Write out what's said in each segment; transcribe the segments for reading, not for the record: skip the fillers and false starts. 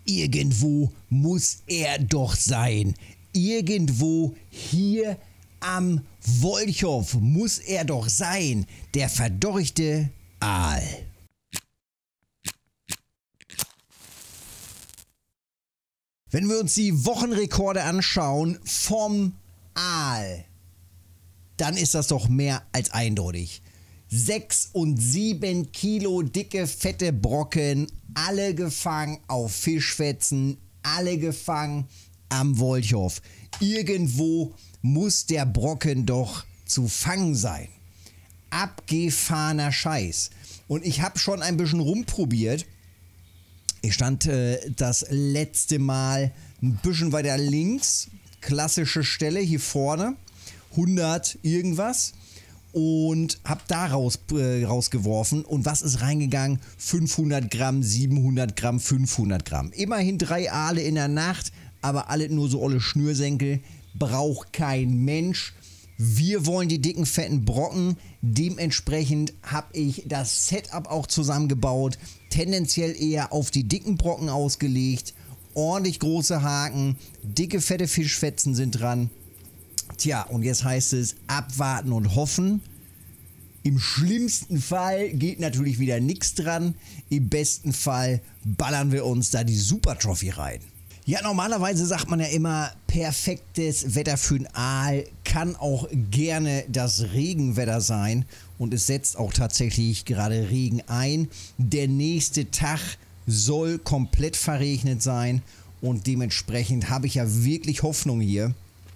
Irgendwo muss er doch sein. Irgendwo hier am Wolchow muss er doch sein. Der verdorchte Aal. Wenn wir uns die Wochenrekorde anschauen vom Aal, dann ist das doch mehr als eindeutig. 6 und 7 Kilo dicke, fette Brocken, alle gefangen auf Fischfetzen, alle gefangen am Wolchow. Irgendwo muss der Brocken doch zu fangen sein. Abgefahrener Scheiß. Und ich habe schon ein bisschen rumprobiert. Ich stand das letzte Mal ein bisschen weiter links. Klassische Stelle hier vorne. 100 irgendwas. Und habe da rausgeworfen. Und was ist reingegangen? 500 Gramm, 700 Gramm, 500 Gramm. Immerhin 3 Aale in der Nacht, aber alle nur so olle Schnürsenkel. Braucht kein Mensch. Wir wollen die dicken, fetten Brocken. Dementsprechend habe ich das Setup auch zusammengebaut. Tendenziell eher auf die dicken Brocken ausgelegt. Ordentlich große Haken. Dicke, fette Fischfetzen sind dran. Tja, und jetzt heißt es abwarten und hoffen. Im schlimmsten Fall geht natürlich wieder nichts dran. Im besten Fall ballern wir uns da die Super Trophy rein. Ja, normalerweise sagt man ja immer, perfektes Wetter für einen Aal kann auch gerne das Regenwetter sein. Und es setzt auch tatsächlich gerade Regen ein. Der nächste Tag soll komplett verregnet sein. Und dementsprechend habe ich ja wirklich Hoffnung hier.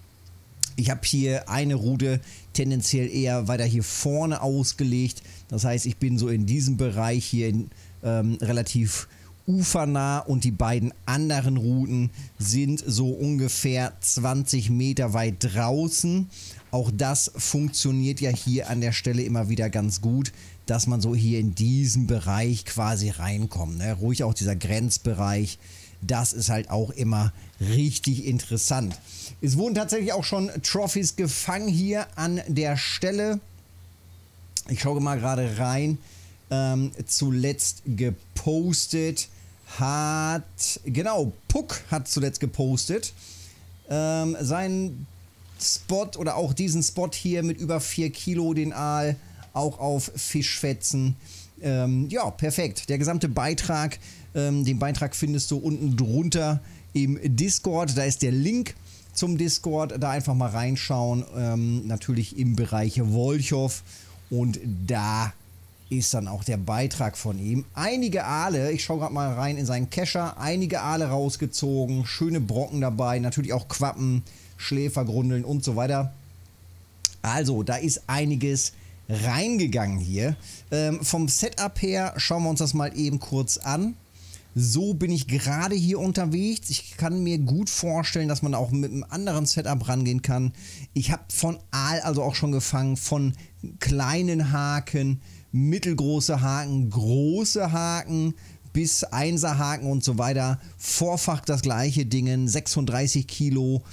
Ich habe hier eine Route tendenziell eher weiter hier vorne ausgelegt. Das heißt, ich bin so in diesem Bereich hier relativ ufernah und die beiden anderen Routen sind so ungefähr 20 Meter weit draußen. Auch das funktioniert ja hier an der Stelle immer wieder ganz gut, dass man so hier in diesen Bereich quasi reinkommt. Ne? Ruhig auch dieser Grenzbereich. Das ist halt auch immer richtig interessant. Es wurden tatsächlich auch schon Trophys gefangen hier an der Stelle. Ich schaue mal gerade rein. Zuletzt gepostet genau, Puck hat zuletzt gepostet. Sein Spot oder auch diesen Spot hier mit über 4 Kilo, den Aal, auch auf Fischfetzen. Ja, perfekt. Der gesamte Beitrag, den Beitrag findest du unten drunter im Discord. Da ist der Link zum Discord. Da einfach mal reinschauen. Natürlich im Bereich Wolchow. Und da ist dann auch der Beitrag von ihm. Einige Aale, ich schaue gerade mal rein in seinen Kescher, einige Aale rausgezogen, schöne Brocken dabei, natürlich auch Quappen, Schläfergrundeln und so weiter. Also, da ist einiges reingegangen hier. Vom Setup her schauen wir uns das mal eben kurz an. So bin ich gerade hier unterwegs. Ich kann mir gut vorstellen, dass man auch mit einem anderen Setup rangehen kann. Ich habe von Aal also auch schon gefangen, von kleinen Haken, mittelgroße Haken, große Haken bis 1er Haken und so weiter. Vorfach das gleiche Ding, 36 Kilo,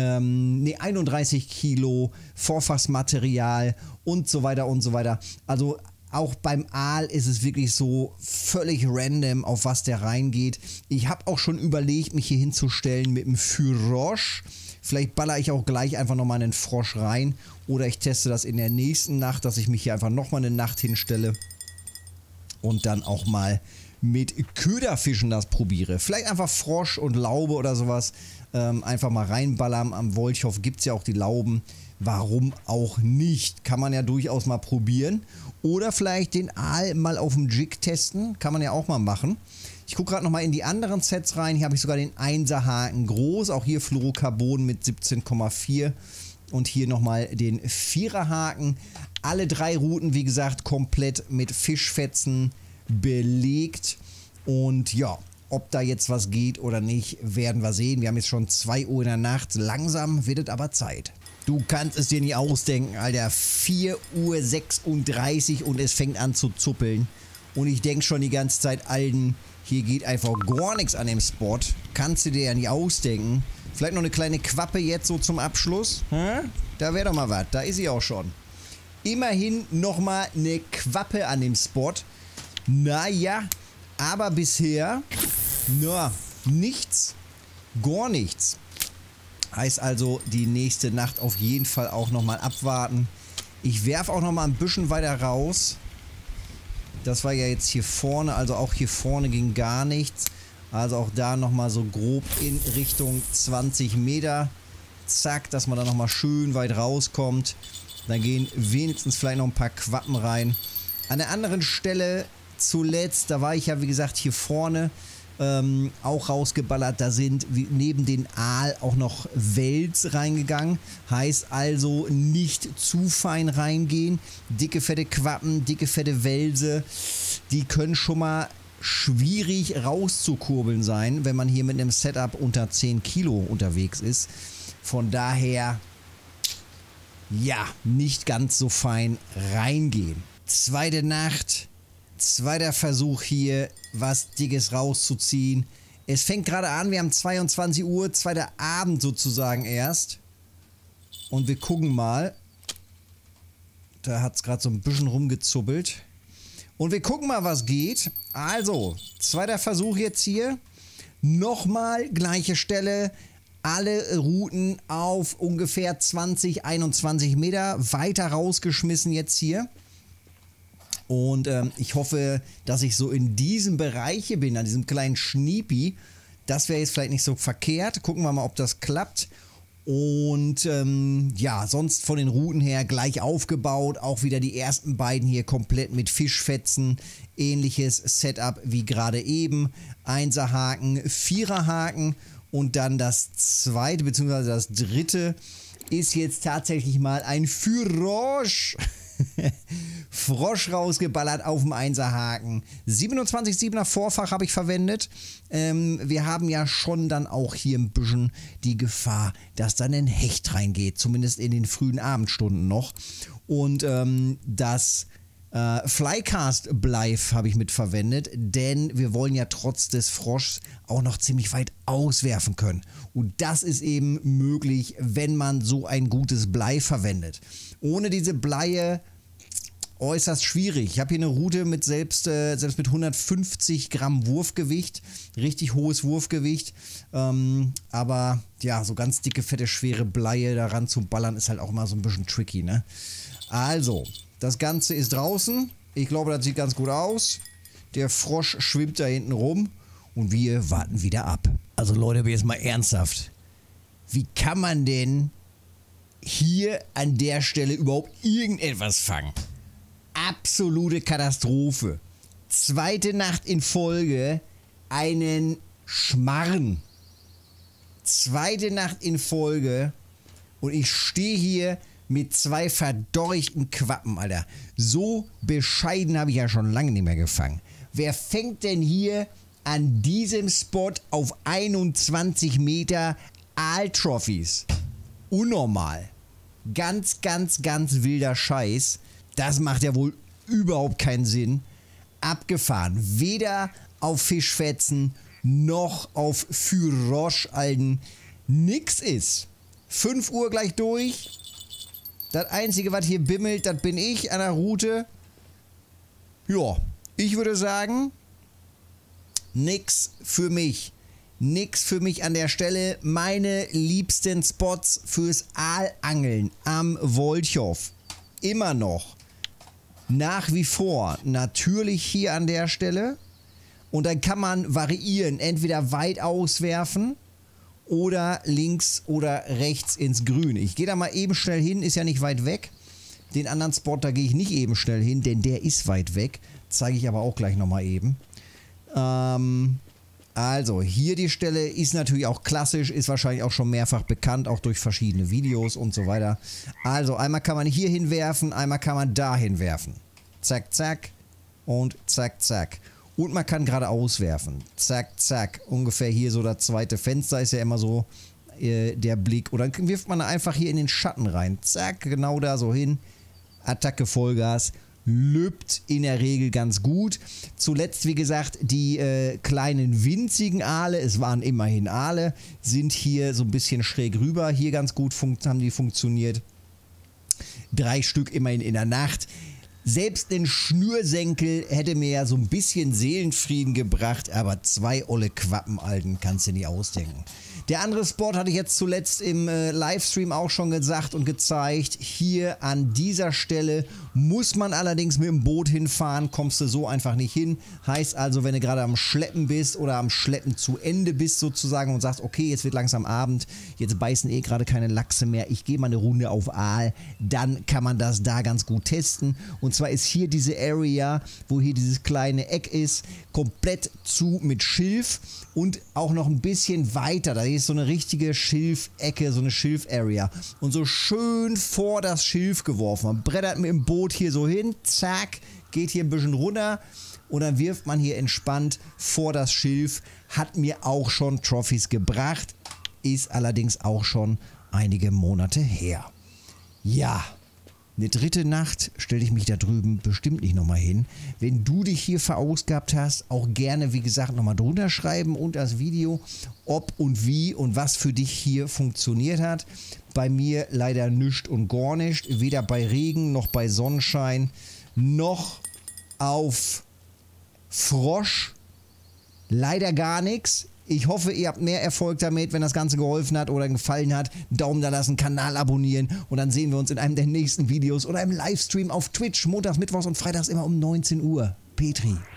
31 Kilo, Vorfachsmaterial und so weiter und so weiter. Also auch beim Aal ist es wirklich so völlig random, auf was der reingeht. Ich habe auch schon überlegt, mich hier hinzustellen mit dem Frosch. Vielleicht baller ich auch gleich einfach nochmal einen Frosch rein. Oder ich teste das in der nächsten Nacht, dass ich mich hier einfach nochmal eine Nacht hinstelle. Und dann auch mal mit Köderfischen das probiere. Vielleicht einfach Frosch und Laube oder sowas. Einfach mal reinballern. Am Wolchow gibt es ja auch die Lauben. Warum auch nicht? Kann man ja durchaus mal probieren. Oder vielleicht den Aal mal auf dem Jig testen. Kann man ja auch mal machen. Ich gucke gerade nochmal in die anderen Sets rein. Hier habe ich sogar den 1er Haken groß. Auch hier Fluorocarbon mit 17,4. Und hier nochmal den 4er Haken. Alle 3 Routen, wie gesagt, komplett mit Fischfetzen belegt. Und ja, ob da jetzt was geht oder nicht, werden wir sehen. Wir haben jetzt schon 2 Uhr in der Nacht. Langsam wird es aber Zeit. Du kannst es dir nicht ausdenken, Alter. 4:36 Uhr und es fängt an zu zuppeln. Und ich denke schon die ganze Zeit, Alten, hier geht einfach gar nichts an dem Spot. Kannst du dir ja nicht ausdenken. Vielleicht noch eine kleine Quappe jetzt so zum Abschluss. Da wäre doch mal was. Da ist sie auch schon. Immerhin nochmal eine Quappe an dem Spot. Naja, aber bisher, Nichts, gar nichts. Heißt also, die nächste Nacht auf jeden Fall auch nochmal abwarten. Ich werfe auch nochmal ein bisschen weiter raus. Das war ja jetzt hier vorne, also auch hier vorne ging gar nichts. Also auch da nochmal so grob in Richtung 20 Meter. Zack, dass man da nochmal schön weit rauskommt. Da gehen wenigstens vielleicht noch ein paar Quappen rein. An der anderen Stelle zuletzt, da war ich ja wie gesagt hier vorne auch rausgeballert. Da sind neben den Aal auch noch Wels reingegangen. Heißt also nicht zu fein reingehen. Dicke, fette Quappen, dicke, fette Welse, die können schon mal schwierig rauszukurbeln sein, wenn man hier mit einem Setup unter 10 Kilo unterwegs ist. Von daher, ja, nicht ganz so fein reingehen. Zweite Nacht, zweiter Versuch hier, was Dickes rauszuziehen. Es fängt gerade an, wir haben 22 Uhr, zweiter Abend sozusagen erst. Und wir gucken mal. Da hat es gerade so ein bisschen rumgezuppelt. Und wir gucken mal, was geht. Also, zweiter Versuch jetzt hier. Nochmal gleiche Stelle. Alle Routen auf ungefähr 20, 21 Meter. Weiter rausgeschmissen jetzt hier. Und ich hoffe, dass ich so in diesem Bereich hier bin, an diesem kleinen Schniepi. Das wäre jetzt vielleicht nicht so verkehrt. Gucken wir mal, ob das klappt. Und ja, sonst von den Routen her gleich aufgebaut. Auch wieder die ersten beiden hier komplett mit Fischfetzen. Ähnliches Setup wie gerade eben. 1er Haken, 4er Haken. Und dann das zweite bzw. das dritte ist jetzt tatsächlich mal ein Frosch. Frosch rausgeballert auf dem 1er Haken. 27,7er Vorfach habe ich verwendet. Wir haben ja schon dann auch hier ein bisschen die Gefahr, dass dann ein Hecht reingeht. Zumindest in den frühen Abendstunden noch. Und das Flycast Blythe habe ich mit verwendet, denn wir wollen ja trotz des Froschs auch noch ziemlich weit auswerfen können. Und das ist eben möglich, wenn man so ein gutes Blei verwendet. Ohne diese Bleie äußerst schwierig. Ich habe hier eine Route mit selbst mit 150 Gramm Wurfgewicht, richtig hohes Wurfgewicht, aber ja, so ganz dicke, fette, schwere Bleie daran zu ballern ist halt auch mal so ein bisschen tricky, ne? Also, das Ganze ist draußen. Ich glaube, das sieht ganz gut aus. Der Frosch schwimmt da hinten rum und wir warten wieder ab. Also Leute, aber jetzt mal ernsthaft. Wie kann man denn hier an der Stelle überhaupt irgendetwas fangen? Absolute Katastrophe. Zweite Nacht in Folge einen Schmarren. Zweite Nacht in Folge und ich stehe hier mit 2 verdorchten Quappen, Alter. So bescheiden habe ich ja schon lange nicht mehr gefangen. Wer fängt denn hier an diesem Spot auf 21 Meter Aal-Trophies? Unnormal. Ganz, ganz, ganz wilder Scheiß. Das macht ja wohl überhaupt keinen Sinn. Abgefahren. Weder auf Fischfetzen noch auf Froschalgen. Nix ist. 5 Uhr gleich durch. Das Einzige, was hier bimmelt, das bin ich an der Route. Ja, ich würde sagen, nix für mich. Nix für mich an der Stelle. Meine liebsten Spots fürs Aalangeln am Woltjow. Immer noch. Nach wie vor. Natürlich hier an der Stelle. Und dann kann man variieren. Entweder weit auswerfen oder links oder rechts ins Grün. Ich gehe da mal eben schnell hin, ist ja nicht weit weg. Den anderen Spot, da gehe ich nicht eben schnell hin, denn der ist weit weg. Zeige ich aber auch gleich nochmal eben. Also, hier die Stelle ist natürlich auch klassisch, ist wahrscheinlich auch schon mehrfach bekannt, auch durch verschiedene Videos und so weiter. Also, einmal kann man hier hinwerfen, einmal kann man da hinwerfen. Zack, zack und zack, zack. Und man kann geradeaus werfen. Zack, zack. Ungefähr hier so das zweite Fenster ist ja immer so der Blick. Oder dann wirft man einfach hier in den Schatten rein. Zack, genau da so hin. Attacke Vollgas. Lübt in der Regel ganz gut. Zuletzt, wie gesagt, die kleinen winzigen Aale, es waren immerhin Aale, sind hier so ein bisschen schräg rüber. Hier ganz gut haben die funktioniert. 3 Stück immerhin in der Nacht. Selbst ein Schnürsenkel hätte mir ja so ein bisschen Seelenfrieden gebracht, aber 2 olle Quappen, Alten, kannst du nicht ausdenken. Der andere Spot hatte ich jetzt zuletzt im Livestream auch schon gesagt und gezeigt. Hier an dieser Stelle muss man allerdings mit dem Boot hinfahren, kommst du so einfach nicht hin. Heißt also, wenn du gerade am Schleppen bist oder am Schleppen zu Ende bist sozusagen und sagst, okay, jetzt wird langsam Abend, jetzt beißen eh gerade keine Lachse mehr, ich gehe mal eine Runde auf Aal, dann kann man das da ganz gut testen. Und zwar ist hier diese Area, wo hier dieses kleine Eck ist, komplett zu mit Schilf und auch noch ein bisschen weiter. Da ist so eine richtige Schilfecke, so eine Schilf-Area. Und so schön vor das Schilf geworfen. Man brettert mit dem Boot hier so hin, zack, geht hier ein bisschen runter und dann wirft man hier entspannt vor das Schilf. Hat mir auch schon Trophys gebracht, ist allerdings auch schon einige Monate her. Ja. Eine dritte Nacht stelle ich mich da drüben bestimmt nicht nochmal hin. Wenn du dich hier verausgabt hast, auch gerne, wie gesagt, nochmal drunter schreiben unter das Video, ob und wie und was für dich hier funktioniert hat. Bei mir leider nichts und gar nicht. Weder bei Regen noch bei Sonnenschein noch auf Frosch. Leider gar nichts. Ich hoffe, ihr habt mehr Erfolg damit, wenn das Ganze geholfen hat oder gefallen hat. Daumen da lassen, Kanal abonnieren und dann sehen wir uns in einem der nächsten Videos oder im Livestream auf Twitch. Montags, Mittwochs und Freitags immer um 19 Uhr. Petri.